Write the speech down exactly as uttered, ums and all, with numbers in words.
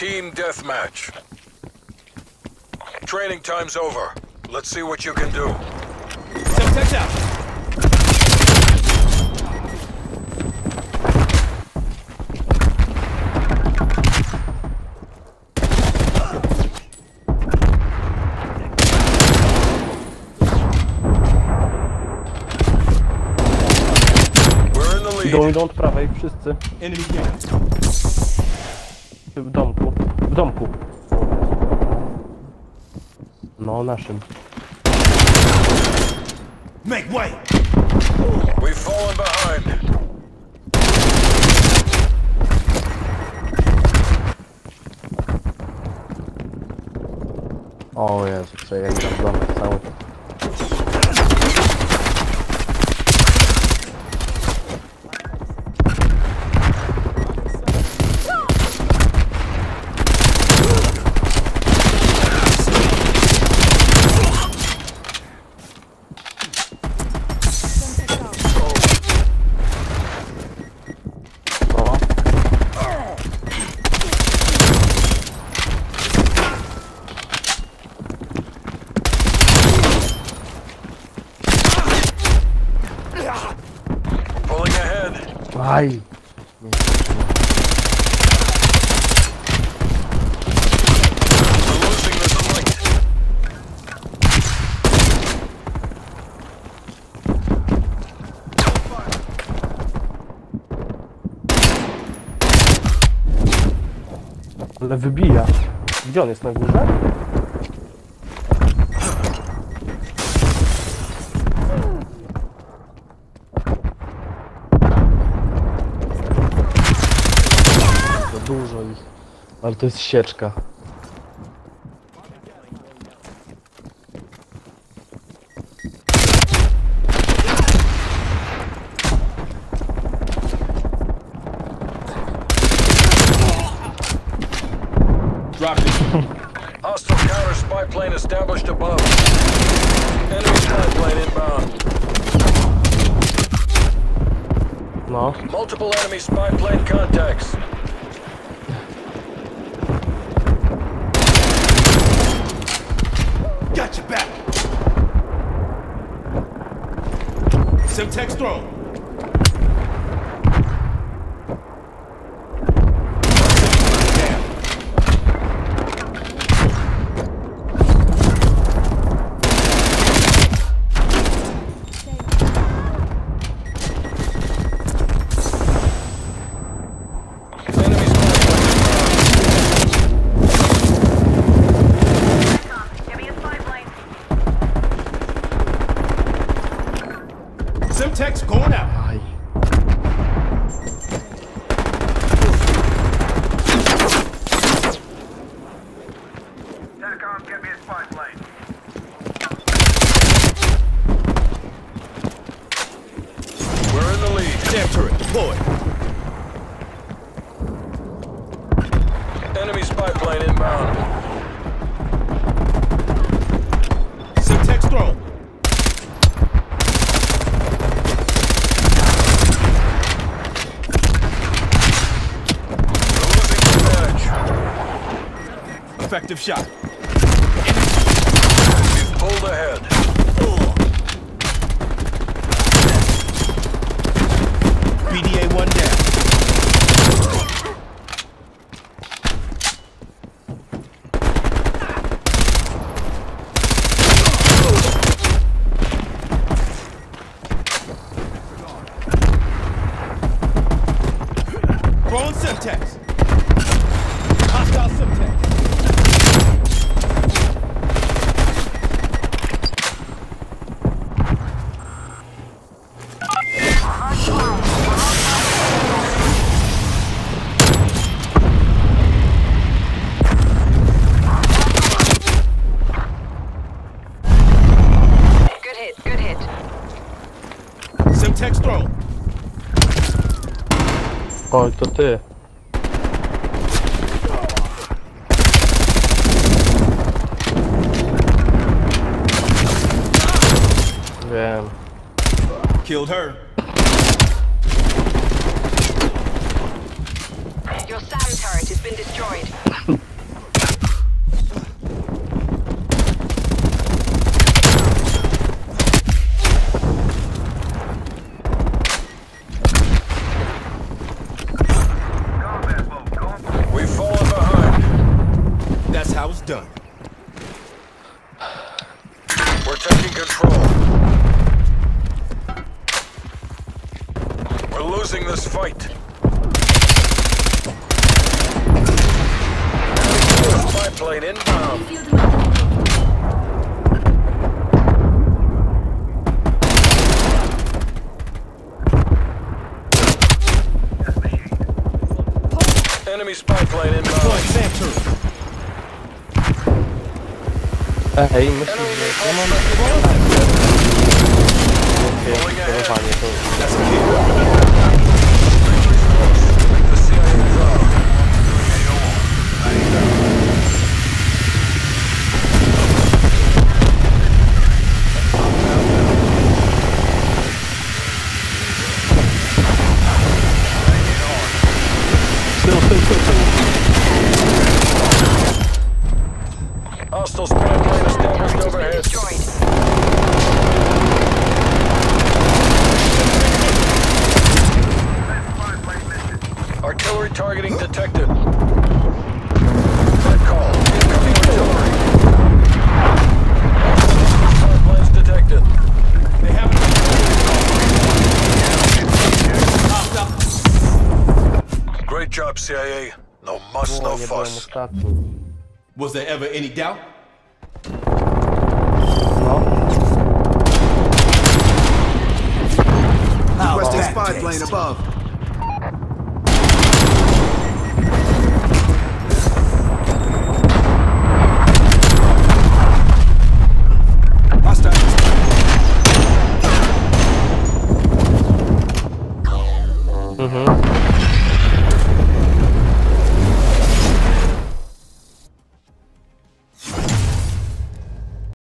Team deathmatch. Training time's over. Let's see what you can do. Semtex out. We're in the lead. Idą, idą od prawej, wszyscy. Enemy camp. W domku. W domku. No, naszym. Make way. We've fallen behind. O Jezu, co ja idę w domek cały. Pulling ahead. Aj! We're losing this fight. Ale wybija. Gdzie on jest, na górze? Za dużo ich. Ale to jest sieczka. Drop it. Hostile counter spy plane established above. Enemy spy plane inbound. No. Multiple enemy spy plane contacts. Got your back. Semtex thrown. Semtex going out. Aj. TACOM, get me a spy plane. We're in the lead. Jam turret deployed. Enemy spy plane inbound. Semtex thrown. We're losing the edge. Effective shot. We've pulled ahead. B D A one down. Throwing Semtex. Hostile Semtex. Good hit, good hit. Semtex thrown. Oj, to ty. Wiem. Killed her. Your SAM turret has been destroyed. We've fallen behind. That's how it's done. We're taking control. We're losing this fight. Spy plane inbound. Enemy spy plane inbound. Deploying SAM turret. Ej, myślisz, że ja mam polowanie to... That's a kill. Make the C I A proud. Tył, tył, tył, tył. Hostile spy plane established overhead. Destroyed. Artillery targeting detected. That call. Incoming artillery. Spy planes detected. They have it. Great job, C I A. No muss, O, no nie byłem fuss. ostatni. Was there ever any doubt? No. Requesting spy plane above. Hostile. Mhm.